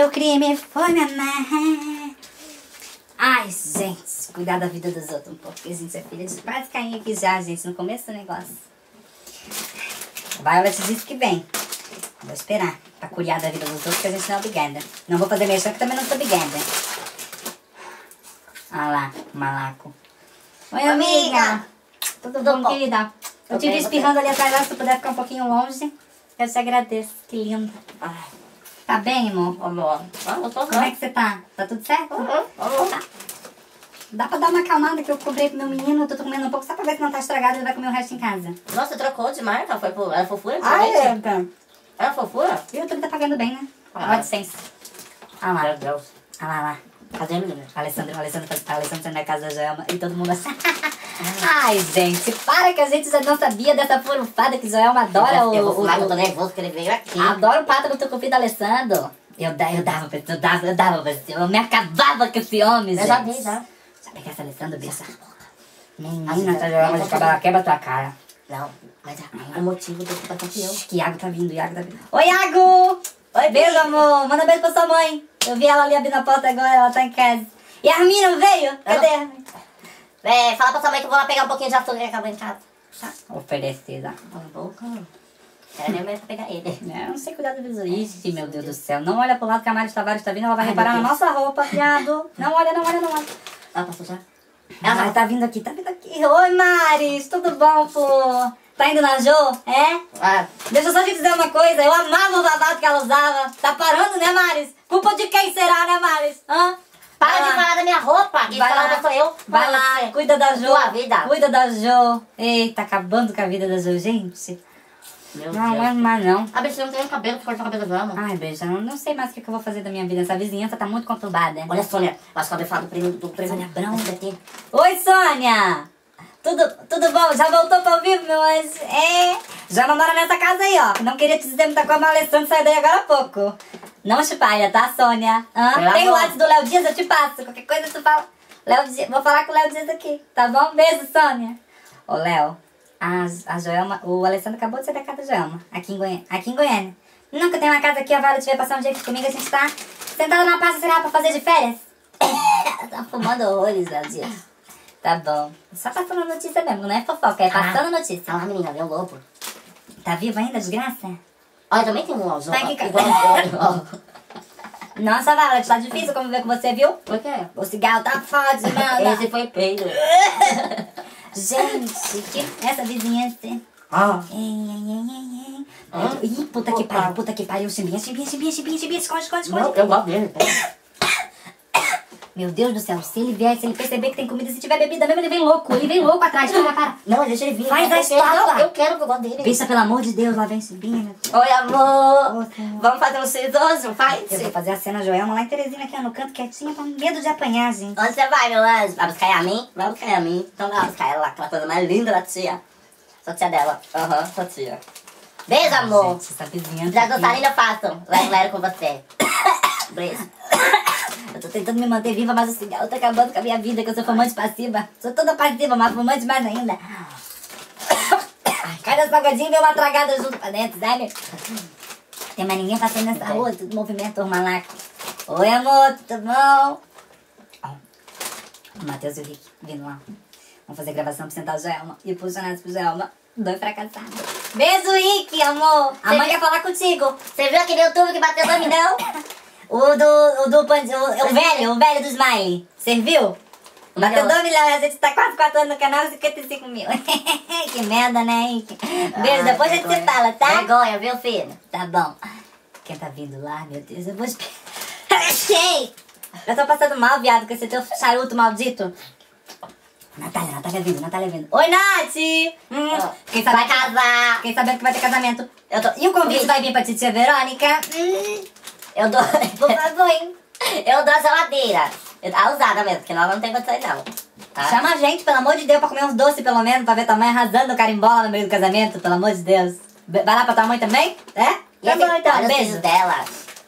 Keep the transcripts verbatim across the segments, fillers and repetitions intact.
o crime foi me amar. Ai, gente, cuidar da vida dos outros um pouco, porque a gente é filha de quase cair aqui já, gente, no começo do negócio. Violet disse que vem. Vou esperar pra cuidar da vida dos outros, porque a gente não é obrigada. Não vou fazer mexer, que também não sou obrigada. Olha lá, o malaco. Oi, amiga. amiga. Tudo, Tudo bom, bom, querida? Eu te vi espirrando ali atrás, se tu puder ficar um pouquinho longe, eu te agradeço. Que lindo. Ai. Tá bem, amor? Amor. Ah, eu tô Como é que você tá? Tá tudo certo? Uhum. Uhum. Tá. Dá pra dar uma acalmada que eu comprei pro meu menino, eu tô comendo um pouco só pra ver se não tá estragado e ele vai comer o resto em casa. Nossa, você trocou de marca? Foi pro... Era fofura? Ah, é? Tá. Era fofura? E o YouTube tá pagando bem, né? Ah. AdSense. Olha lá. Meu Deus. Olha lá, olha lá. Cadê a menina? Alessandro, o Alessandro, tá- a Alessandro tá na casa da Joelma e todo mundo assim. Ai, gente, para que a gente já não sabia dessa furufada que Joelma adora eu, o... Eu vou falar o, que eu tô nervoso porque ele veio aqui. Adoro o pato no tucupi da Alessandro. Eu, da- eu dava pra eu dava, eu dava pra esse homem, eu me acabava com esse homem, Eu gente. já dei, já. Sabe que essa Alessandro, bicha? Menina, Menina, essa Joelma de cabelo, ela quebra a tua cara. Não, mas é o motivo de eu estar campeão. Shhh, que Iago tá vindo, Iago tá vindo. Oi, Iago! Oi, Beijo, amor. Manda beijo pra sua mãe. Eu vi ela ali abrindo a porta agora, ela tá em casa. E a Armin não veio? Cadê a Armin? É, fala pra sua mãe que eu vou lá pegar um pouquinho de açúcar que acabou em casa. Tá. Oferecida. Cala a boca. Era nem mesmo pra pegar ele. Eu não sei cuidar do visor. Ixi, meu Deus do céu. Não olha pro lado que a Mari Tavares tá vindo, ela vai Ai, reparar na meu Deus. nossa roupa, viado. Não olha, não olha, não olha. Ela passou já? Ela vai, tá vindo aqui, tá vindo aqui. Oi, Maris, tudo bom, pô? Tá indo na Jo? É? Ah, Deixa eu só te dizer uma coisa, eu amava o babado que ela usava. Tá parando, né, Maris? Culpa de quem será, né, Maris? Hã? para Vai de lá. falar da minha roupa. Quem Vai fala lá. sou eu. Vai Fala lá, você. cuida da Jo. Tua vida. Cuida da Jo. Eita, acabando com a vida da Jo, gente. Meu Não, Deus. não é mais não. A bichinha não tem cabelo, cortar o cabelo dela. Ai, beijo, eu não sei mais o que que eu vou fazer da minha vida. Essa vizinhança tá muito conturbada. Olha, Sônia, acho que eu vou falar do prêmio do prêmio. Sônia Abrão. S B T. Oi, Sônia! Tudo, tudo bom? Já voltou pra ouvir, meu anjo? É, já não mora nessa casa aí, ó. Não queria te dizer muita coisa, mas o Alessandro saiu daí agora há pouco. Não espalha, tá, Sônia? Hã? Pelo Tem o amor. WhatsApp do Léo Dias, eu te passo. Qualquer coisa tu fala. Léo Dias, vou falar com o Léo Dias aqui, tá bom? Beijo, Sônia. Ô, Léo, a, a Joelma, o Alessandro acabou de sair da casa da Joelma, aqui em Goiânia. Aqui em Goiânia. Nunca tem uma casa aqui, a Violet veio passar um dia aqui comigo, a gente tá sentada na praça, será pra fazer de férias? Tá fumando horrores, Léo Dias. Tá bom. Só passando notícia mesmo, não é fofoca, é passando notícia. Ah lá, menina, meu lobo. Tá vivo ainda, desgraça? Olha, também tem um azul. Tá aqui, igual ao Nossa, Violet, tá difícil conviver com você, viu? Por quê? O cigarro tá forte, mano. Esse foi peido. Gente, que essa vizinhança. Ah. Ei, ei, ei, ei, ei. Hã? Ih, puta que Opa. pariu, puta que pariu. Chimbinha, chimbinha, chimbinha, chimbinha, chimbinha. Esconde, esconde, esconde. Não, eu gosto dele. Meu Deus do céu, se ele vier, se ele perceber que tem comida, se tiver bebida mesmo, ele vem louco. Ele vem louco atrás. Para, para. Não, deixa ele vir. Faz a Eu quero- estátua. Não, eu quero que eu gosto dele. Bicha, pelo amor de Deus, lá vem chimbinha, meu Deus. Oi, amor. Ô, Senhor. Vamos fazer um seridoso? Faz. Eu vou fazer a cena Joelma lá em Teresina, aqui ó, no canto quietinha, com medo de apanhar, gente. Onde você vai, meu anjo? Vai buscar a mim? Vai buscar a mim. Então vai buscar ela lá, aquela coisa mais linda da tia. Sou tia dela. Aham, uhum, sou tia. Beijo, amor. Gente, essa vizinhança Já aqui. gostaram, eu faço. Lero, lero com você. Beijo. Eu tô tentando me manter viva, mas o cigarro tá acabando com a minha vida, que eu sou fumante passiva. Sou toda passiva, mas fumante mais ainda. Ai, cada salgadinho vem uma tragada junto pra dentro, sabe? Tem mais ninguém passando nessa rua, tudo movimento malaco. Oi, amor, tudo bom? Ó, o Matheus e o Rick vindo lá. Vamos fazer gravação pra sentar o Joelma. E funcionários pro Joelma. Dois fracassados. Beijo, Rick, amor. A Você mãe viu- quer falar contigo. Você viu aquele youtuber que bateu no não? O do, o do Pand- o, o velho, o velho do Smiley. Serviu? Bateu Não. dois milhões, a gente tá quase quatro anos no canal, cinquenta e cinco mil. Que merda, né, Rick? Beijo, Ah, depois a gente se vergonha. fala, tá? Vergonha, viu, filho? Tá bom. Quem tá vindo lá, meu Deus, eu vou esperar. Achei! Eu tô passando mal, viado, com esse teu charuto maldito. Natália, Natália vindo, Natália vindo. Oi, Nath! Hum, Ó, fiquei vai sabendo, casar. fiquei sabendo que vai ter casamento. Eu tô... E o convite Convite. vai vir pra titia Verônica? Hum, Eu dou... por favor, hein? Eu dou a geladeira. A usada mesmo, porque nós não tem condições não. Tá? Chama a gente, pelo amor de Deus, pra comer uns doces pelo menos, pra ver tua mãe arrasando o carimbola no meio do casamento, pelo amor de Deus. Be- Vai lá pra tua mãe também? É? E Tá esse- bom então, olha os beijo. filhos dela.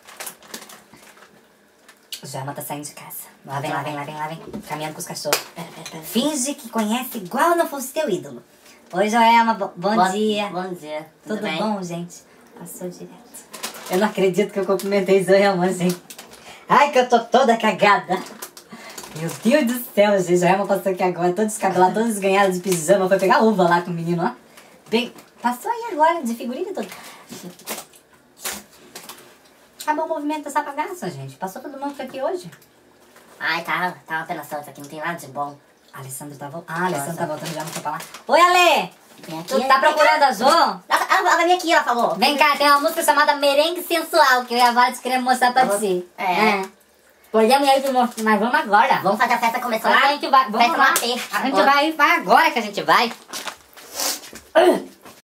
Joelma tá saindo de casa. Lá vem, lá vem, lá vem, lá vem. Caminhando com os cachorros. Pera, pera, pera. Finge que conhece igual não fosse teu ídolo. Oi, Joelma, bo- bom, Bom- dia. Bom dia. Tudo, Tudo bem? bom, gente? Passou direto. Eu não acredito que eu cumprimentei Joelma, gente. Ai, que eu tô toda cagada. Meu Deus do céu, gente. A Elma passou aqui agora, toda descabelada, toda desganhada de pijama. Foi pegar uva lá com o menino, ó. Bem, passou aí agora, de figurinha e tudo. Acabou o movimento dessa bagaça, gente. Passou todo mundo por aqui hoje. Ai, tá, tá uma penação isso aqui, não tem nada de bom. Alessandro tá voltando. Ah, Alessandro tá voltando, já não foi pra lá. Oi, Ale! Vem aqui. Tu tá procurando a Jo? Ela, ela, ela vai vir aqui, ela falou. Vem cá, tem uma música chamada Merengue Sensual, que eu e a Vales queremos mostrar pra ti. É. Podemos ir de mostrar, mas vamos agora. Vamos fazer a festa começar Agora lá. a gente vai, vamos Festa lá. no A P, A gente agora. vai, vai agora que a gente vai.